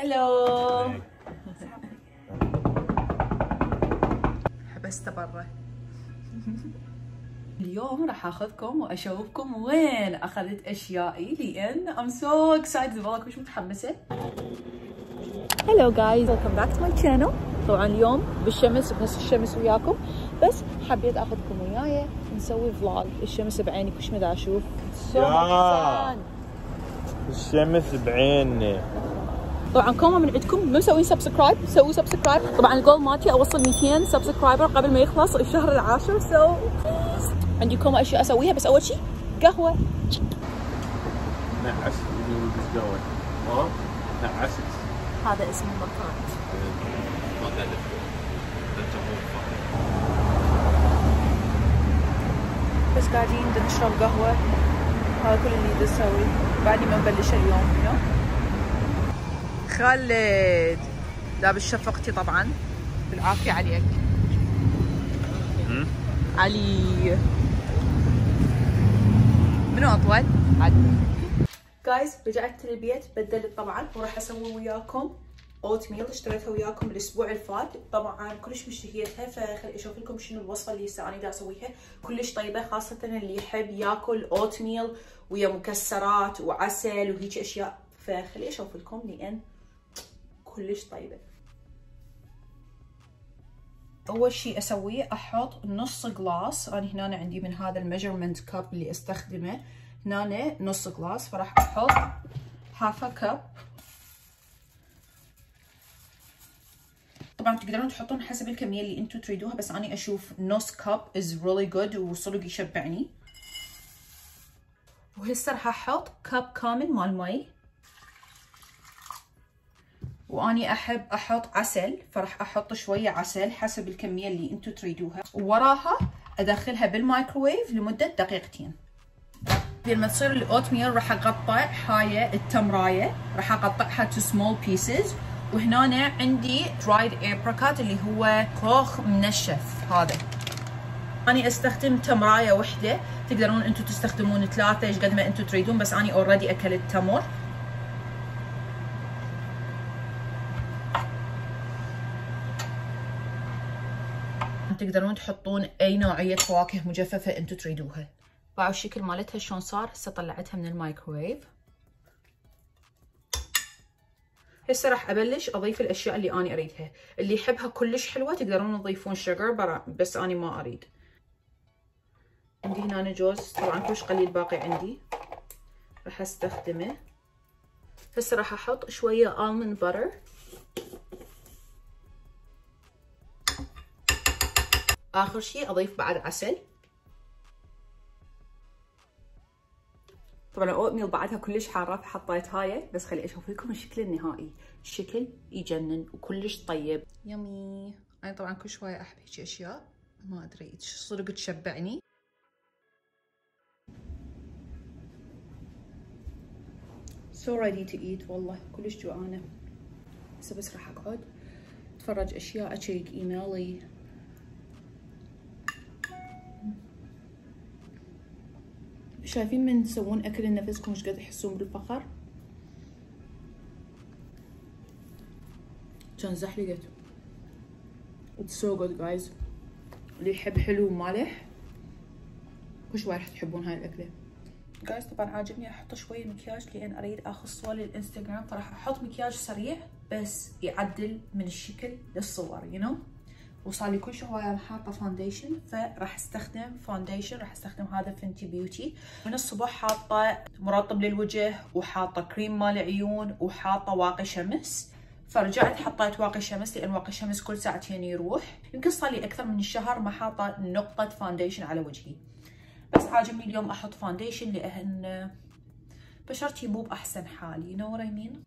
هلو. حبست برا. اليوم راح اخذكم واشوفكم وين اخذت اشيائي لان I'm so excited والله كلش متحمسه. Hello guys, welcome back to my channel. طبعا اليوم بالشمس بنص الشمس وياكم، بس حبيت اخذكم وياي نسوي فلوج. الشمس بعيني كلش مدى اشوف. الشمس بعيني. طبعا كومه من عندكم مو مسوين سبسكرايب، سووا سبسكرايب. طبعا الجول مالتي اوصل 200 سبسكرايبر قبل ما يخلص الشهر العاشر. سو عندي كومه اشياء اسويها، بس اول شيء قهوه. نعس قهوه. نعست. هذا اسم المكان. بس قاعدين نشرب قهوه، هذا كل اللي بسوي. بعدني ما مبلشه اليوم. خالد لابس شفقتي طبعا. بالعافيه عليك. علي منو اطول؟ عدي. جايز رجعت للبيت، بدلت طبعا وراح اسوي وياكم اوت ميل. اشتريتها وياكم الاسبوع اللي فات، طبعا كلش مشتهيتها، فخلي اشوف لكم شنو الوصفه اللي هسه انا دا اسويها. كلش طيبه، خاصه اللي يحب ياكل اوت ميل ويا مكسرات وعسل وهيك اشياء، فخلي اشوف لكم لان كلش طيبه. اول شيء اسويه احط نص جلاس. انا هنا عندي من هذا الميجرمنت كاب اللي استخدمه، هنا نص جلاس، فراح احط هاف كاب. طبعا تقدرون تحطون حسب الكميه اللي انتم تريدوها، بس انا اشوف نص كاب از ريلي جود وصدق يشبعني. وهسه راح احط كاب كامل مال مي، واني احب احط عسل، فراح احط شويه عسل حسب الكميه اللي انتم تريدوها، ووراها ادخلها بالمايكروويف لمده دقيقتين. لما تصير الاوت ميل راح اقطع هاي التمرايه، راح اقطعها تو سمول بيسز. وهنا عندي درايد ابريكوت اللي هو خوخ منشف. هذا اني استخدم تمرايه وحده، تقدرون انتم تستخدمون 3 ايش قد ما انتم تريدون، بس اني اوريدي اكلت تمر. تقدرون تحطون اي نوعيه فواكه مجففه انتم تريدوها. باعوا الشكل مالتها شلون صار. هسه طلعتها من المايكروويف. هسه راح ابلش اضيف الاشياء اللي اني اريدها. اللي يحبها كلش حلوه تقدرون تضيفون شجر، بس اني ما اريد. عندي هنا جوز، طبعا كلش قليل باقي عندي، راح استخدمه. هسه راح احط شويه almond butter. اخر شيء اضيف بعد عسل. طبعا الاوت ميل بعدها كلش حاره، فحطيت هاي، بس خلي اشوف لكم الشكل النهائي. الشكل يجنن وكلش طيب. يمي. انا طبعا كل شويه احب هيك اشياء، ما ادري صدق تشبعني. so ready to eat والله كلش جوعانه. هسه بس راح اقعد اتفرج اشياء، اشيك ايميلي. شايفين من تسوون اكل لنفسكم ايش قد تحسون بالفخر؟ كان زحلقت. It's so good guys. اللي يحب حلو ومالح كل شوي راح تحبون هاي الاكله. جايز طبعا عاجبني احط شويه مكياج لان اريد اخذ صور للانستغرام، فراح احط مكياج سريع بس يعدل من الشكل للصور وصار لي كل شويه حاطه فاونديشن، فراح استخدم فاونديشن. راح استخدم هذا فنتي بيوتي. من الصبح حاطه مرطب للوجه، وحاطه كريم مال عيون، وحاطه واقي شمس. فرجعت حطيت واقي شمس لان واقي شمس كل ساعتين يروح. يمكن صار لي اكثر من الشهر ما حاطه نقطه فاونديشن على وجهي، بس عاجبني اليوم احط فاونديشن لان بشرتي مو باحسن حال. you know what I mean.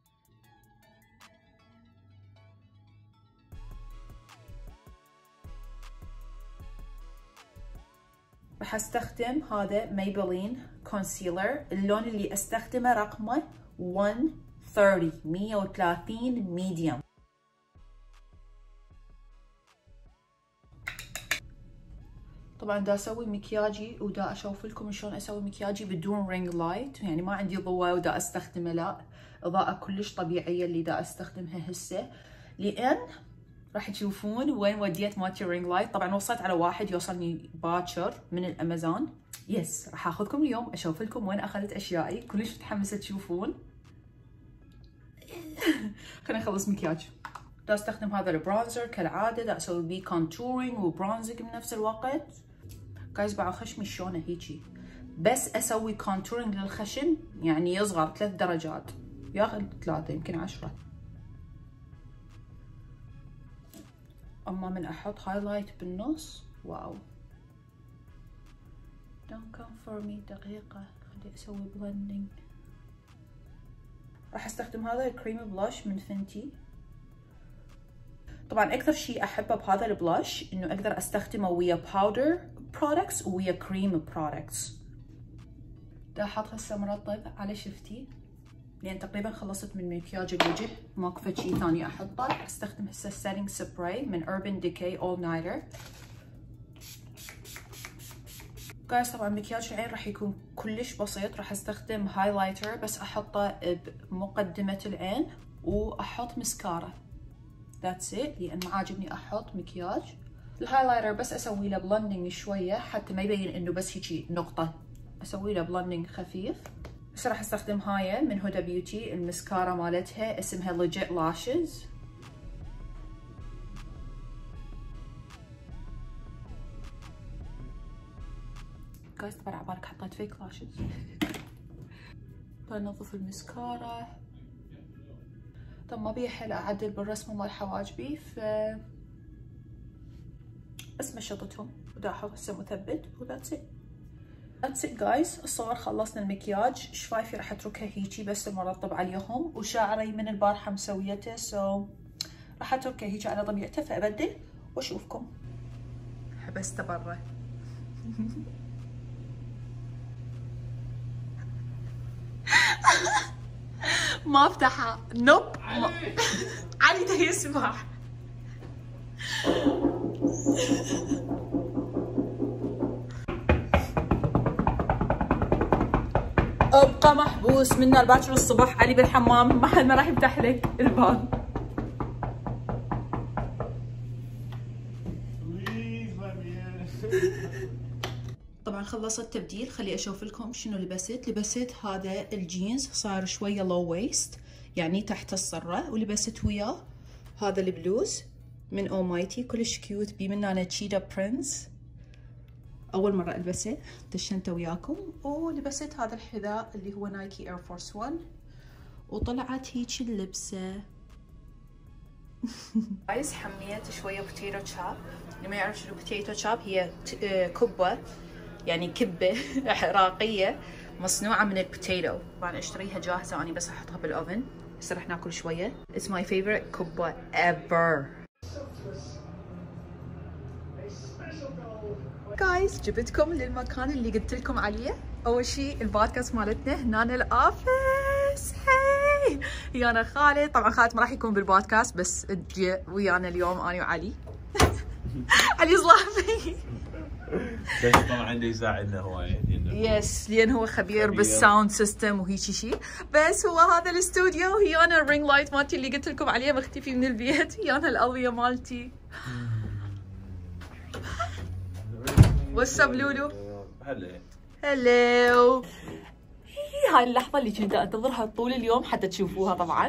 راح استخدم هذا ميبلين كونسيلر. اللون اللي استخدمه رقمه 130 ميديوم. طبعا دا اسوي مكياجي ودا اشوف لكم شلون اسوي مكياجي بدون رينج لايت، يعني ما عندي ضوء ودا استخدمه، لا اضاءة كلش طبيعية اللي دا استخدمها هسه، لان راح تشوفون وين وديت مالتي رينج لايت. طبعا وصلت على واحد يوصلني باكر من الامازون. يس راح اخذكم اليوم اشوف لكم وين اخذت اشيائي، كلش متحمسة تشوفون. خلينا نخلص مكياج. دا استخدم هذا البرونزر كالعادة، دا اسوي بيه كونتورينج وبرونزنج بنفس الوقت. جايز بعد خشمي شلونه هيجي، بس اسوي كونتورينج للخشم يعني يصغر 3 درجات، ياخذ 3 يمكن 10. اما من احط هايلايت بالنص واو. Don't come for me دقيقة، خلي اسوي بلندنج. راح استخدم هذا الكريم بلاش من فنتي. طبعا اكثر شيء احبه بهذا البلاش انه اقدر استخدمه ويا باودر برودكتس ويا كريم برودكتس. دا احط هسه مرطب على شفتي لان تقريبا خلصت من مكياج الوجه، ماكو فد شيء ثاني احطه. استخدم هسه سيتنج سبراي من Urban Decay All Nighter. جايز طبعا مكياج العين راح يكون كلش بسيط، راح استخدم هايلايتر بس احطه بمقدمة العين واحط مسكارا. That's it، لان ما عاجبني احط مكياج. الهايلايتر بس اسوي له بلندنج شوية حتى ما يبين انه بس هيجي نقطة، اسوي له بلندنج خفيف. بس راح استخدم هاي من هدى بيوتي المسكارا مالتها اسمها Legit Lashes. جايز طبعا عبالك حطيت فيك لاشز. بنظف المسكارا. طب ما بي حيل اعدل بالرسمة مال حواجبي، ف بس مشطتهم ودا احط هسه مثبت وذاتس ات. That's it guys. الصور خلصنا المكياج. شفايفي راح اتركها هيجي بس المرطب عليهم، وشعري من البارحة مسويته راح اتركها هيجي على طبيعته، فابدل واشوفكم. حبسته برا. ما افتحها. نوب. علي ده يسمع. ابقى محبوس من الباكر الصبح. علي بالحمام، ما حد ما راح يفتح لك الباب. طبعا خلصت تبديل. خلي اشوف لكم شنو لبست. لبست هذا الجينز صار شويه لو ويست يعني تحت الصره، ولبست وياه هذا البلوز من اومايتي كلش كيوت، بي من انا تشيدا برنس، اول مره البسه دشنته وياكم. ولبست هذا الحذاء اللي هو نايكي اير فورس 1، وطلعت هيك اللبسه. جايز حميت شويه بوتيتو تشاب. اللي ما يعرف شنو بوتيتو تشاب، هي كبه يعني كبه عراقيه مصنوعه من البوتيتو. طبعا اشتريها جاهزه اني بس احطها بالاوفن. هسه رح ناكل شويه. It's my favorite كبه ever. جايز جبتكم للمكان اللي قلت لكم عليه. اول شيء البودكاست مالتنا هنا الافيس. هاي ويانا خالد. طبعا خالد ما راح يكون بالبودكاست بس اجي ويانا اليوم انا وعلي. علي صلافي. بس طبعا عنده يساعدنا هوايه. يس لان هو خبير بالساوند سيستم وهيك شيء. بس هو هذا الاستوديو، هيانا الرينج لايت مالتي اللي قلت لكم عليه مختفي من البيت، هيانا الاضويه مالتي. واتس اب لولو؟ هلا هلو. هاي اللحظة اللي كنت انتظرها طول اليوم حتى تشوفوها طبعا.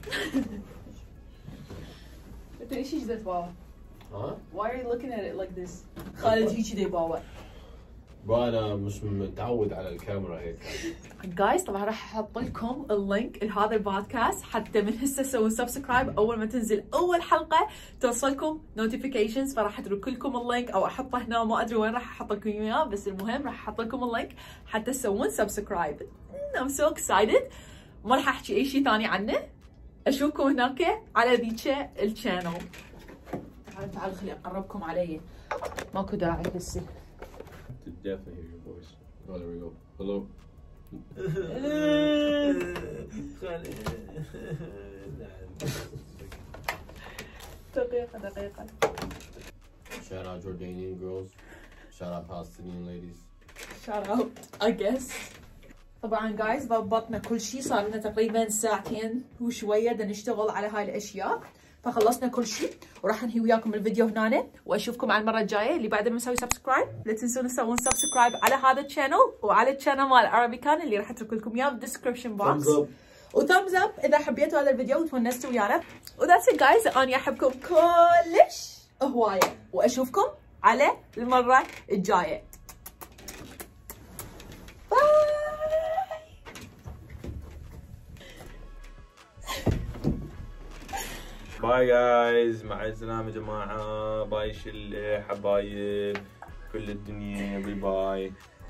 انت ليش هيك بابا؟ ها؟ Why are you looking at it like this؟ خالد هيك دي بابا. انا مش متعود على الكاميرا هيك. جايز طبعا راح احط لكم اللينك لهذا البودكاست حتى من هسه سووا سبسكرايب. اول ما تنزل اول حلقه توصلكم نوتيفيكيشنز، فراح اترك لكم اللينك او احطه هنا، ما ادري وين راح احط لكم اياه، بس المهم راح احط لكم اللينك حتى تسوون سبسكرايب. I'm so excited. ما راح احكي اي شيء ثاني عنه. اشوفكم هناك على ذيك الشانل. تعالوا خلي اقربكم علي. ماكو داعي هسه. Definitely hear your voice. Oh, there we go. Hello. دقيقة. Shout out Jordanian girls. Shout out Palestinian ladies. Shout out, I guess. طبعا جايز ضبطنا كل شيء، صار لنا تقريبا ساعتين وشويه بدنا نشتغل على هاي الاشياء، فخلصنا كل شيء وراح انهي وياكم الفيديو هنا، واشوفكم على المره الجايه. اللي بعد ما مسوي سبسكرايب لا تنسون تسوون سبسكرايب على هذا الشانل وعلى الشانل مال عربيكان اللي راح اترك لكم اياه بالدسكربشن بوكس. وثامز اب اذا حبيتوا هذا الفيديو وتونستوا ويانا. وذاتس ات جايز، اني احبكم كلش هوايه واشوفكم على المره الجايه. باي جايز، مع السلامة يا جماعة. باي شلة حبايب كل الدنيا، باي باي.